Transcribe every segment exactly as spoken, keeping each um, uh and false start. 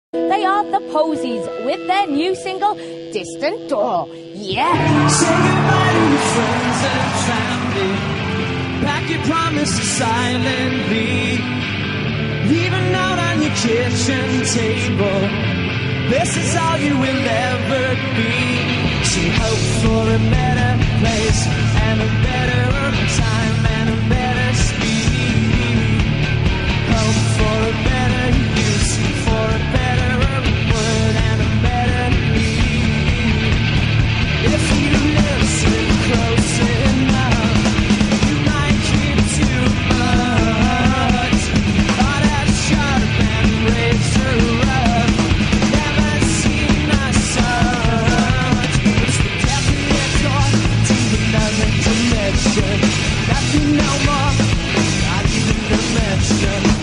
They are the Posies with their new single, Distant Door. Yeah! Say goodbye to your friends and family. Pack your promises silently. Leave a note on your kitchen table. This is all you will ever be. So hope for a better place and a better time and a better speed. Hope for a better use, for a better word and a better need. If you listen close enough, you might hear too much. Thought as sharp and razor rough, never seen the sun. It's the definite door to another dimension. Nothing no more, not even a mention.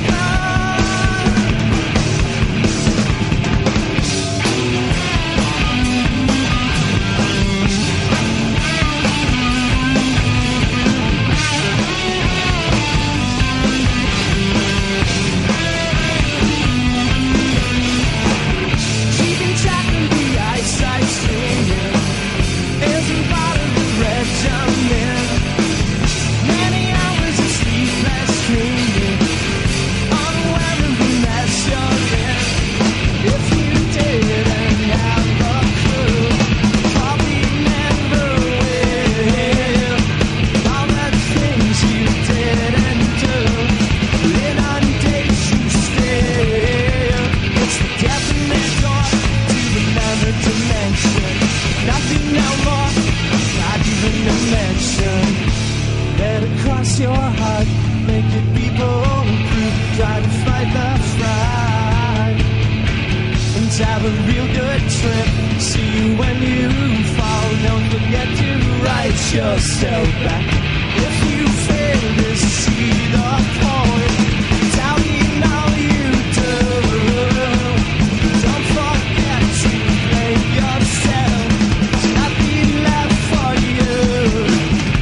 Your heart, make it be bulletproof. Try to fight the fright and have a real good trip. See you when you fall. Don't forget to write yourself back. If you fail to see the point, tell me all you do. Don't forget to blame yourself. There's nothing left for you.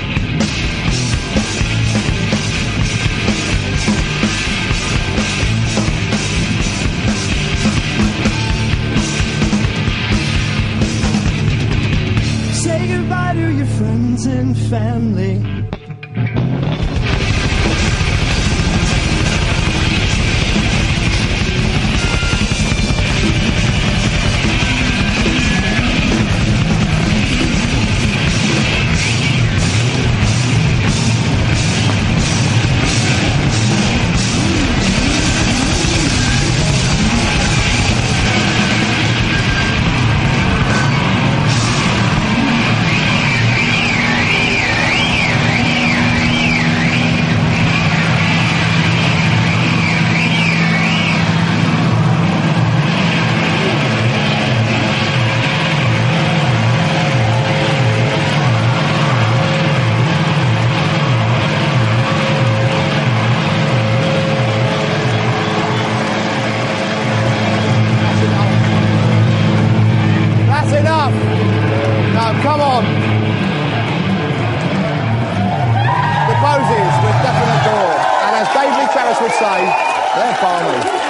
Say goodbye to your friends and family. Come on. The Posies with Definite Door. And as Dave Lee Travis would say, they're balmy.